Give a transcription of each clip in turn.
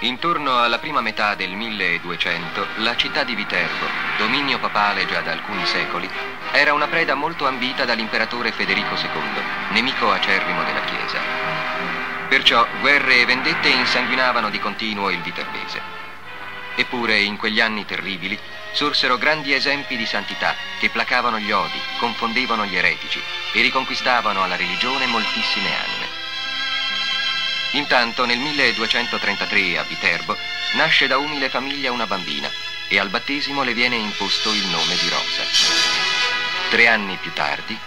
Intorno alla prima metà del 1200, la città di Viterbo, dominio papale già da alcuni secoli, era una preda molto ambita dall'imperatore Federico II, nemico acerrimo della Chiesa. Perciò guerre e vendette insanguinavano di continuo il viterbese. Eppure in quegli anni terribili sorsero grandi esempi di santità che placavano gli odi, confondevano gli eretici e riconquistavano alla religione moltissime anime. Intanto nel 1233 a Viterbo nasce da umile famiglia una bambina e al battesimo le viene imposto il nome di Rosa. 3 anni più tardi...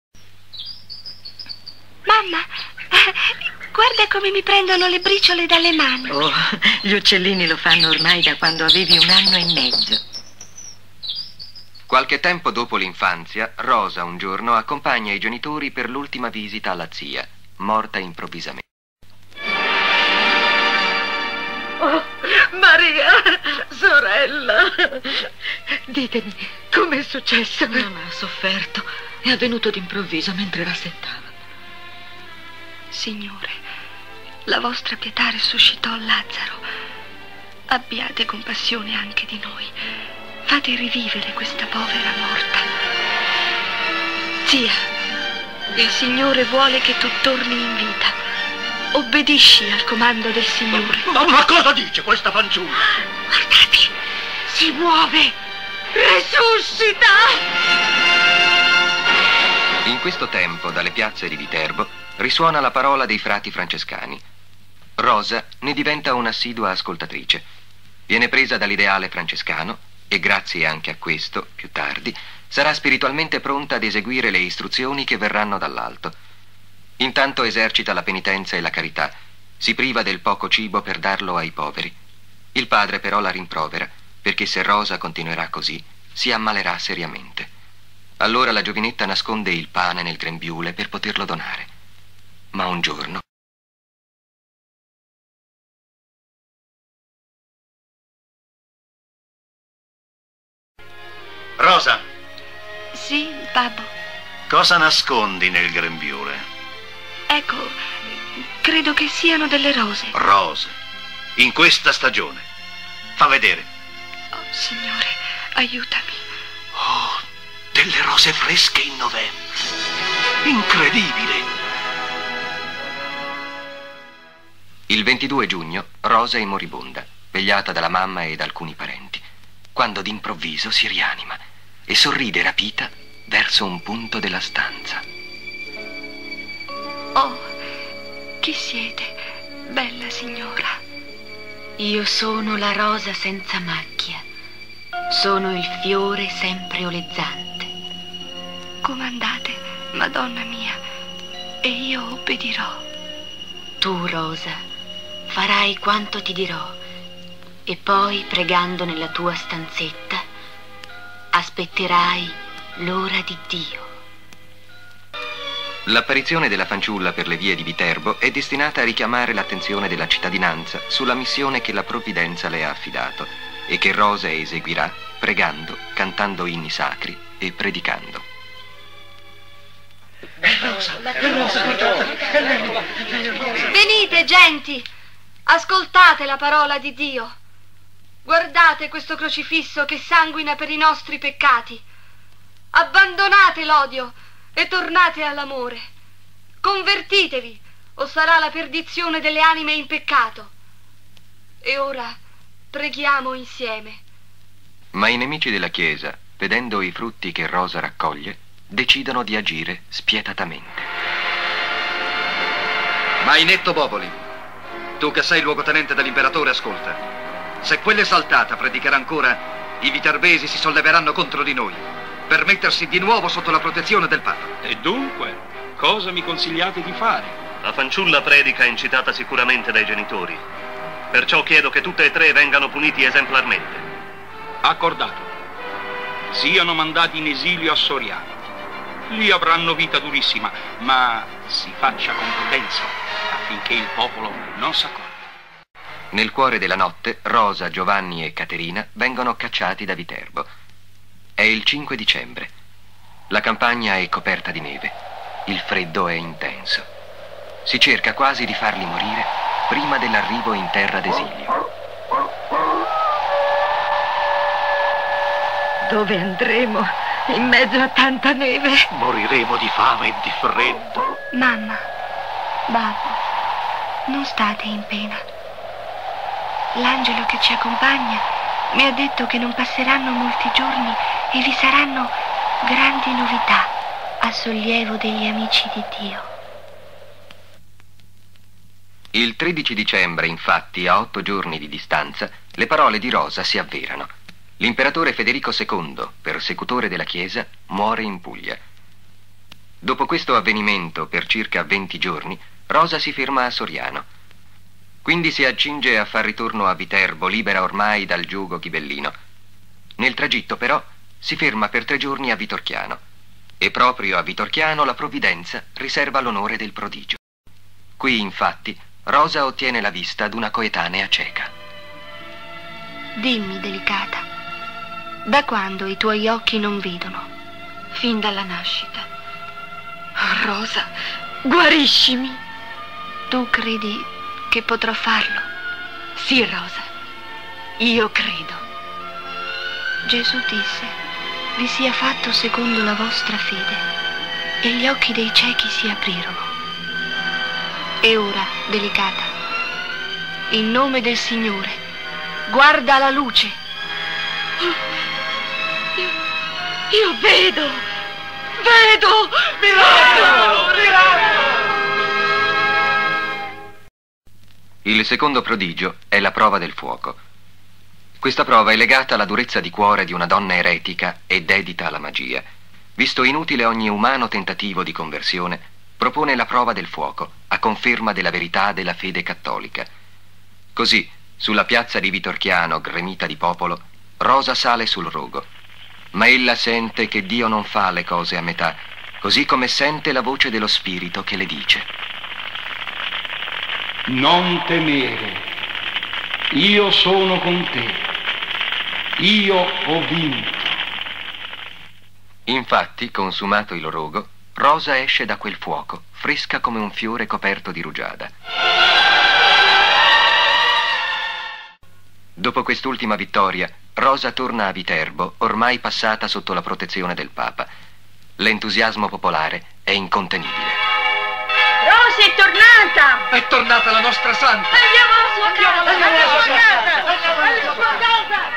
Mamma, guarda come mi prendono le briciole dalle mani. Oh, gli uccellini lo fanno ormai da quando avevi 1 anno e mezzo. Qualche tempo dopo l'infanzia, Rosa un giorno accompagna i genitori per l'ultima visita alla zia, morta improvvisamente. Oh, Maria, sorella, ditemi, com'è successo? Mamma ha sofferto, è avvenuto d'improvviso mentre rassettava. Signore, la vostra pietà risuscitò Lazzaro. Abbiate compassione anche di noi. Fate rivivere questa povera morta. Zia, il Signore vuole che tu torni in vita. Obbedisci al comando del Signore. Ma cosa dice questa fanciulla? Guardate, si muove, resuscita! In questo tempo, dalle piazze di Viterbo, risuona la parola dei frati francescani. Rosa ne diventa un'assidua ascoltatrice. Viene presa dall'ideale francescano e grazie anche a questo, più tardi, sarà spiritualmente pronta ad eseguire le istruzioni che verranno dall'alto. Intanto esercita la penitenza e la carità, si priva del poco cibo per darlo ai poveri. Il padre però la rimprovera, perché se Rosa continuerà così, si ammalerà seriamente. Allora la giovinetta nasconde il pane nel grembiule per poterlo donare. Ma un giorno... Rosa! Sì, babbo. Cosa nascondi nel grembiule? Ecco, credo che siano delle rose. Rose. In questa stagione. Fa vedere. Oh, Signore, aiutami. Oh, delle rose fresche in novembre. Incredibile. Il 22 giugno Rosa è moribonda, vegliata dalla mamma e da alcuni parenti, quando d'improvviso si rianima e sorride rapita verso un punto della stanza. Oh, chi siete, bella signora? Io sono la rosa senza macchia. Sono il fiore sempre olezzante. Comandate, Madonna mia, e io obbedirò. Tu, Rosa, farai quanto ti dirò e poi, pregando nella tua stanzetta, aspetterai l'ora di Dio. L'apparizione della fanciulla per le vie di Viterbo è destinata a richiamare l'attenzione della cittadinanza sulla missione che la provvidenza le ha affidato e che Rosa eseguirà pregando, cantando inni sacri e predicando. Venite, genti, ascoltate la parola di Dio. Guardate questo crocifisso che sanguina per i nostri peccati. Abbandonate l'odio e tornate all'amore. Convertitevi, o sarà la perdizione delle anime in peccato. E ora preghiamo insieme. Ma i nemici della Chiesa, vedendo i frutti che Rosa raccoglie, decidono di agire spietatamente. Ma inetto popoli, tu che sei luogotenente dell'imperatore, ascolta. Se quell'esaltata predicherà ancora, i viterbesi si solleveranno contro di noi, per mettersi di nuovo sotto la protezione del Papa. E dunque, cosa mi consigliate di fare? La fanciulla predica incitata sicuramente dai genitori. Perciò chiedo che tutte e 3 vengano puniti esemplarmente. Accordato. Siano mandati in esilio a Soriano. Lì avranno vita durissima, ma si faccia con prudenza affinché il popolo non s'accorga. Nel cuore della notte, Rosa, Giovanni e Caterina vengono cacciati da Viterbo. È il 5 dicembre. La campagna è coperta di neve. Il freddo è intenso. Si cerca quasi di farli morire prima dell'arrivo in terra d'esilio. Dove andremo in mezzo a tanta neve? Moriremo di fame e di freddo. Mamma, babbo, non state in pena. L'angelo che ci accompagna mi ha detto che non passeranno molti giorni e vi saranno grandi novità a sollievo degli amici di Dio. Il 13 dicembre, infatti, a 8 giorni di distanza, le parole di Rosa si avverano. L'imperatore Federico II, persecutore della Chiesa, muore in Puglia. Dopo questo avvenimento, per circa 20 giorni, Rosa si ferma a Soriano. Quindi si accinge a far ritorno a Viterbo, libera ormai dal giogo ghibellino. Nel tragitto, però, si ferma per 3 giorni a Vitorchiano. E proprio a Vitorchiano la provvidenza riserva l'onore del prodigio. Qui, infatti, Rosa ottiene la vista d'una coetanea cieca. Dimmi, Delicata, da quando i tuoi occhi non vedono? Fin dalla nascita. Oh, Rosa, guariscimi. Tu credi che potrò farlo? Sì, Rosa, io credo. Gesù disse: vi sia fatto secondo la vostra fede, e gli occhi dei ciechi si aprirono. E ora, Delicata, in nome del Signore, guarda la luce. Io vedo! Miracolo! Il secondo prodigio è la prova del fuoco. Questa prova è legata alla durezza di cuore di una donna eretica e dedita alla magia. Visto inutile ogni umano tentativo di conversione, propone la prova del fuoco, a conferma della verità della fede cattolica. Così, sulla piazza di Vitorchiano, gremita di popolo, Rosa sale sul rogo. Ma ella sente che Dio non fa le cose a metà, così come sente la voce dello Spirito che le dice: non temere, io sono con te, io ho vinto. Infatti, consumato il rogo, Rosa esce da quel fuoco, fresca come un fiore coperto di rugiada. Dopo quest'ultima vittoria, Rosa torna a Viterbo, ormai passata sotto la protezione del Papa. L'entusiasmo popolare è incontenibile. Rosa è tornata! È tornata la nostra santa! Andiamo alla sua casa!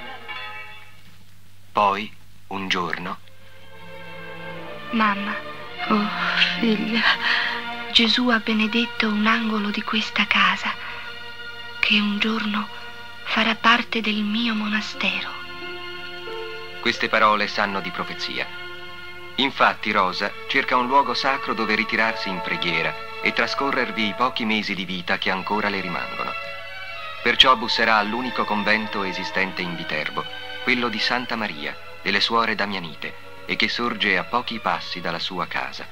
Poi, un giorno... Mamma, Oh, figlia, Gesù ha benedetto un angolo di questa casa, che un giorno farà parte del mio monastero. Queste parole sanno di profezia. Infatti Rosa cerca un luogo sacro dove ritirarsi in preghiera e trascorrervi i pochi mesi di vita che ancora le rimangono. Perciò busserà all'unico convento esistente in Viterbo, quello di Santa Maria, delle Suore Damianite, e che sorge a pochi passi dalla sua casa.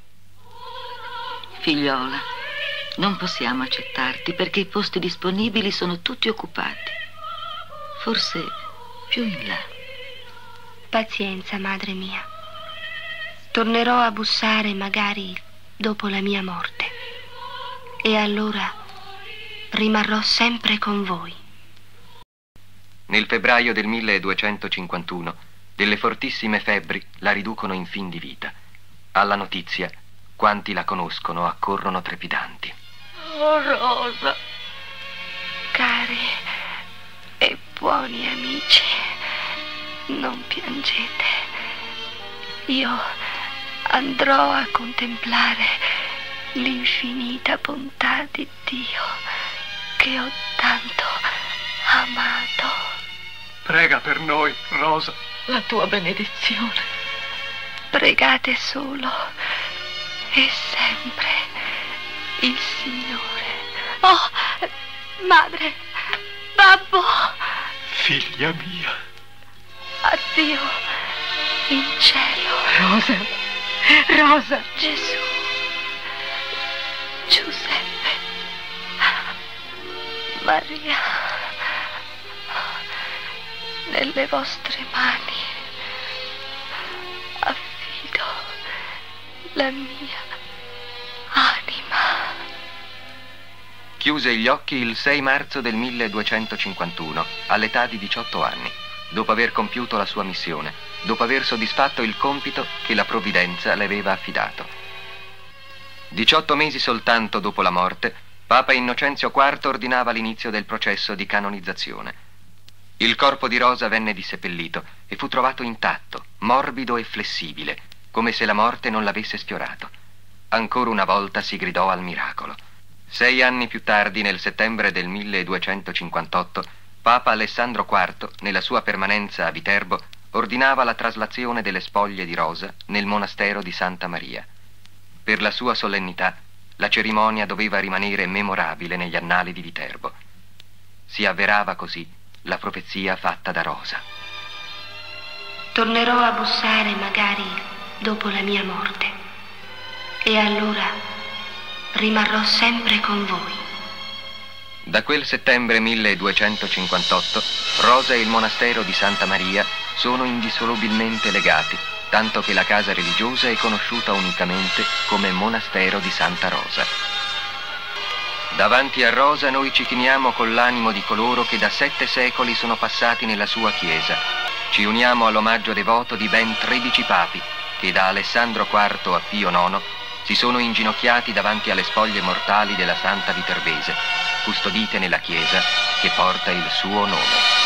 Figliola, non possiamo accettarti perché i posti disponibili sono tutti occupati. Forse più in là. Pazienza, madre mia. Tornerò a bussare magari dopo la mia morte. E allora rimarrò sempre con voi. Nel febbraio del 1251, delle fortissime febbri la riducono in fin di vita. Alla notizia, quanti la conoscono accorrono trepidanti. Oh, Rosa! Cari e buoni amici, non piangete. Io andrò a contemplare l'infinita bontà di Dio che ho tanto amato. Prega per noi, Rosa. La tua benedizione. Pregate solo e sempre il Signore. Oh, madre, babbo. Figlia mia. Addio in cielo. Rosa, Rosa. Gesù, Giuseppe, Maria, nelle vostre mani affido la mia anima. Chiuse gli occhi il 6 marzo del 1251, all'età di 18 anni. dopo aver compiuto la sua missione, dopo aver soddisfatto il compito che la provvidenza le aveva affidato. 18 mesi soltanto dopo la morte, Papa Innocenzio IV ordinava l'inizio del processo di canonizzazione. Il corpo di Rosa venne disseppellito e fu trovato intatto, morbido e flessibile, come se la morte non l'avesse sfiorato. Ancora una volta si gridò al miracolo. 6 anni più tardi, nel settembre del 1258, Papa Alessandro IV, nella sua permanenza a Viterbo, ordinava la traslazione delle spoglie di Rosa nel monastero di Santa Maria. Per la sua solennità, la cerimonia doveva rimanere memorabile negli annali di Viterbo. Si avverava così la profezia fatta da Rosa. Tornerò a bussare magari dopo la mia morte e allora rimarrò sempre con voi. Da quel settembre 1258, Rosa e il monastero di Santa Maria sono indissolubilmente legati, tanto che la casa religiosa è conosciuta unicamente come monastero di Santa Rosa. Davanti a Rosa noi ci chiniamo con l'animo di coloro che da 7 secoli sono passati nella sua chiesa. Ci uniamo all'omaggio devoto di ben 13 papi che da Alessandro IV a Pio IX si sono inginocchiati davanti alle spoglie mortali della Santa Viterbese, custodite nella chiesa che porta il suo nome.